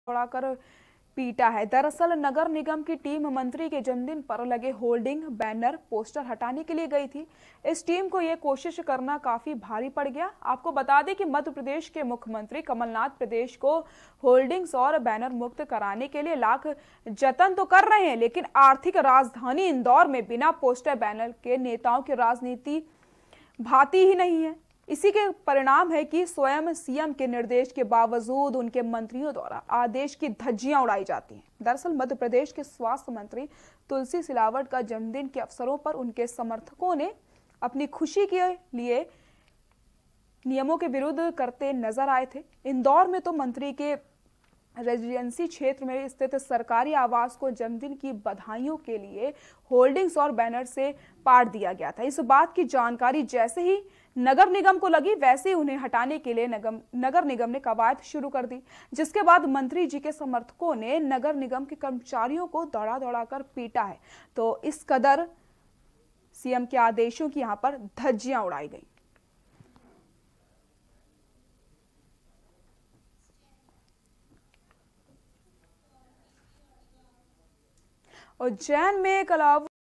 दौड़ाकर पीटा है। दरअसल नगर निगम की टीम मंत्री के जन्मदिन पर लगे होर्डिंग, बैनर, पोस्टर हटाने के लिए गई थी। इस टीम को यह कोशिश करना काफी भारी पड़ गया। आपको बता दें कि मध्य प्रदेश के मुख्यमंत्री कमलनाथ प्रदेश को होर्डिंग्स और बैनर मुक्त कराने के लिए लाख जतन तो कर रहे हैं, लेकिन आर्थिक राजधानी इंदौर में बिना पोस्टर बैनर के नेताओं की राजनीति भाती ही नहीं है। इसी के परिणाम है कि स्वयं सीएम के निर्देश के बावजूद उनके मंत्रियों द्वारा आदेश की धज्जियां उड़ाई जाती हैं। दरअसल मध्य प्रदेश के स्वास्थ्य मंत्री तुलसी सिलावट का जन्मदिन के अवसरों पर उनके समर्थकों ने अपनी खुशी के लिए नियमों के विरुद्ध करते नजर आए थे। इंदौर में तो मंत्री के रेजिडेंसी क्षेत्र में स्थित सरकारी आवास को जन्मदिन की बधाइयों के लिए होर्डिंग्स और बैनर से पाट दिया गया था। इस बात की जानकारी जैसे ही नगर निगम को लगी, वैसे ही उन्हें हटाने के लिए नगर निगम ने कवायद शुरू कर दी, जिसके बाद मंत्री जी के समर्थकों ने नगर निगम के कर्मचारियों को दौड़ा दौड़ा कर पीटा है। तो इस कदर सीएम के आदेशों की यहां पर धज्जियां उड़ाई गई। उज्जैन में कल